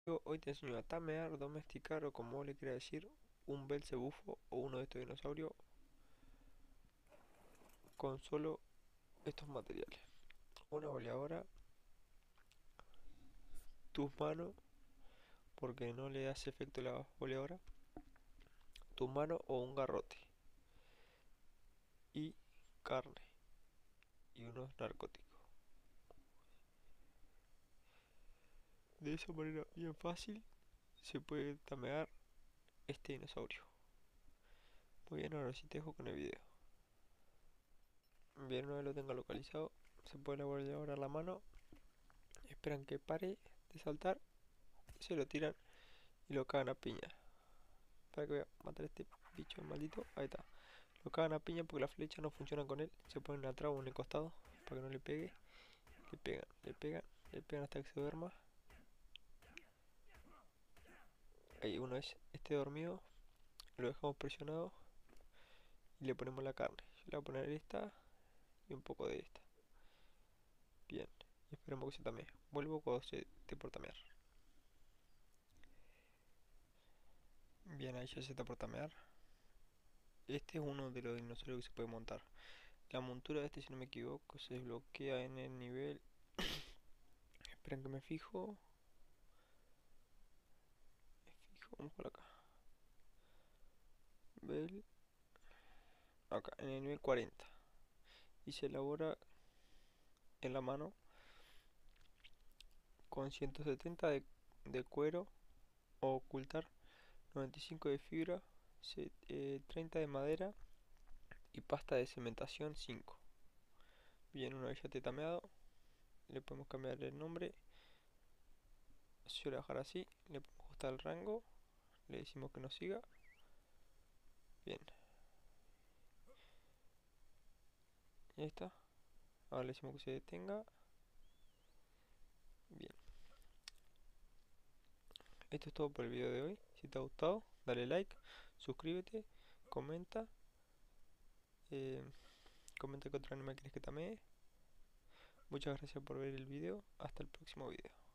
Hoy te enseño a tamear, domesticar o como vos le quieras decir, un belcebufo o uno de estos dinosaurios con solo estos materiales. Una boleadora, tus manos, porque no le hace efecto la boleadora, tus manos o un garrote, y carne, y unos narcóticos. De esa manera bien fácil se puede tamear este dinosaurio. Muy bien, ahora sí te dejo con el video. Bien, una vez lo tenga localizado, se puede la boleadora a la mano, esperan que pare de saltar, se lo tiran y lo cagan a piña. Para que voy a matar a este bicho maldito. Ahí está. Lo cagan a piña porque las flechas no funcionan con él. Se ponen atrás o en el costado para que no le pegue. Le pegan, le pegan, le pegan hasta que se duerma. Ahí uno es este dormido. Lo dejamos presionado y le ponemos la carne. Yo le voy a poner esta y un poco de esta. Bien. Y esperemos que se tamee. Vuelvo cuando se esté por tamear. Bien, ahí ya se está por tamear. Este es uno de los dinosaurios que se puede montar. La montura de este, si no me equivoco, se desbloquea en el nivel. Esperen que me fijo. Vamos por acá. Bel. Acá, en el nivel 40. Y se elabora en la mano con 170 de cuero o ocultar, 95 de fibra, 30 de madera y pasta de cementación 5. Bien, una vez ya tetameado, le podemos cambiar el nombre. Yo le voy a dejar así, le podemos ajustar el rango, le decimos que nos siga. Bien, y ahí está. Ahora le decimos que se detenga. Bien, esto es todo por el video de hoy. Si te ha gustado, dale like, suscríbete, comenta. Eh, Comenta qué otro anime quieres que tamee. Muchas gracias por ver el video. Hasta el próximo video.